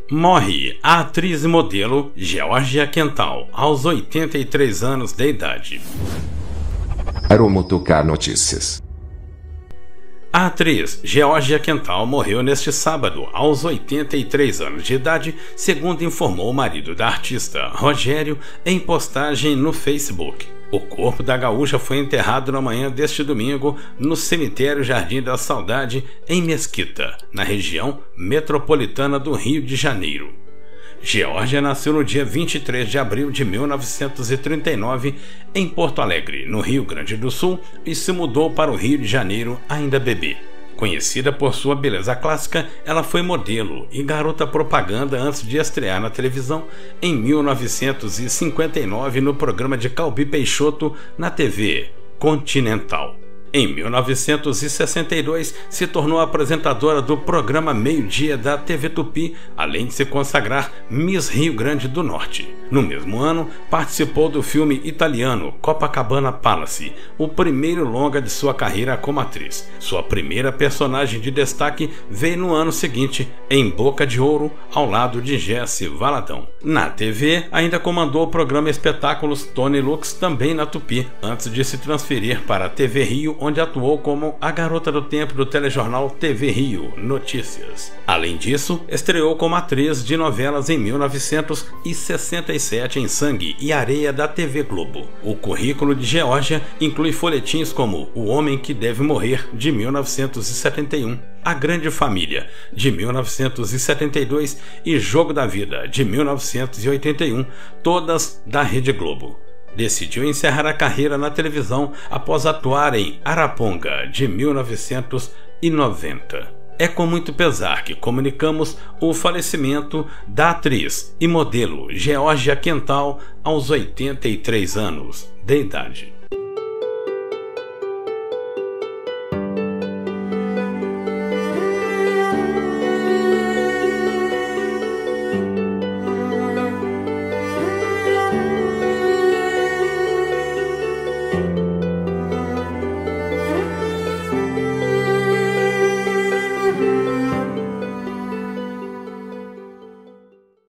Morre a atriz e modelo Georgia Quental, aos 83 anos de idade. Aromotocar Notícias. A atriz Georgia Quental morreu neste sábado, aos 83 anos de idade, segundo informou o marido da artista, Rogério, em postagem no Facebook. O corpo da gaúcha foi enterrado na manhã deste domingo no cemitério Jardim da Saudade, em Mesquita, na região metropolitana do Rio de Janeiro. Georgia nasceu no dia 23 de abril de 1939 em Porto Alegre, no Rio Grande do Sul, e se mudou para o Rio de Janeiro ainda bebê. Conhecida por sua beleza clássica, ela foi modelo e garota propaganda antes de estrear na televisão em 1959 no programa de Calbi Peixoto na TV Continental. Em 1962, se tornou apresentadora do programa Meio-Dia da TV Tupi, além de se consagrar Miss Rio Grande do Norte. No mesmo ano, participou do filme italiano Copacabana Palace, o primeiro longa de sua carreira como atriz. Sua primeira personagem de destaque veio no ano seguinte, em Boca de Ouro, ao lado de Jesse Valadão. Na TV, ainda comandou o programa Espetáculos Tony Lux, também na Tupi, antes de se transferir para a TV Rio, onde atuou como a garota do tempo do telejornal TV Rio Notícias. Além disso, estreou como atriz de novelas em 1967 em Sangue e Areia da TV Globo. O currículo de Georgia inclui folhetins como O Homem que Deve Morrer, de 1971, A Grande Família, de 1972 e Jogo da Vida, de 1981, todas da Rede Globo. Decidiu encerrar a carreira na televisão após atuar em Araponga, de 1990. É com muito pesar que comunicamos o falecimento da atriz e modelo Georgia Quental aos 83 anos de idade.